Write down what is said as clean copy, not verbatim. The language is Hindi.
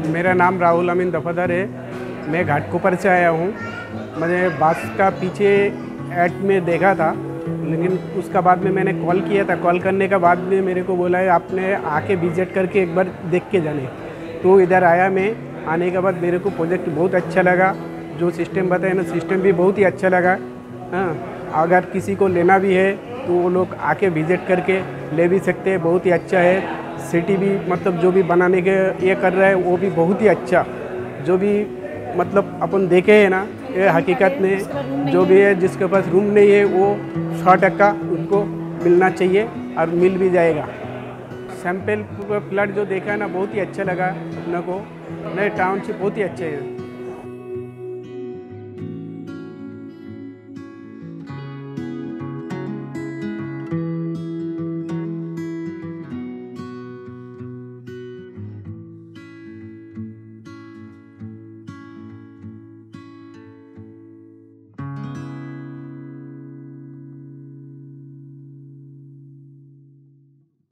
मेरा नाम राहुल अमीन दफादार है। मैं घाटकोपर से आया हूँ। मैंने बस का पीछे ऐड में देखा था, लेकिन उसका बाद में मैंने कॉल किया था। कॉल करने के बाद में मेरे को बोला है आपने आके विजिट करके एक बार देख के जाने। तो इधर आया मैं। आने के बाद मेरे को प्रोजेक्ट बहुत अच्छा लगा। जो सिस्टम बताया ना, सिस्टम भी बहुत ही अच्छा लगा। हाँ, अगर किसी को लेना भी है तो वो लोग आके विजिट करके ले भी सकते हैं। बहुत ही अच्छा है। सिटी भी मतलब जो भी बनाने के ये कर रहा है वो भी बहुत ही अच्छा। जो भी मतलब अपन देखे हैं ना, ये हकीकत में जो भी है जिसके पास रूम नहीं है वो 100% उनको मिलना चाहिए और मिल भी जाएगा। सैंपल प्लॉट जो देखा है ना, बहुत ही अच्छा लगा अपने को। नए टाउनशिप बहुत ही अच्छे हैं।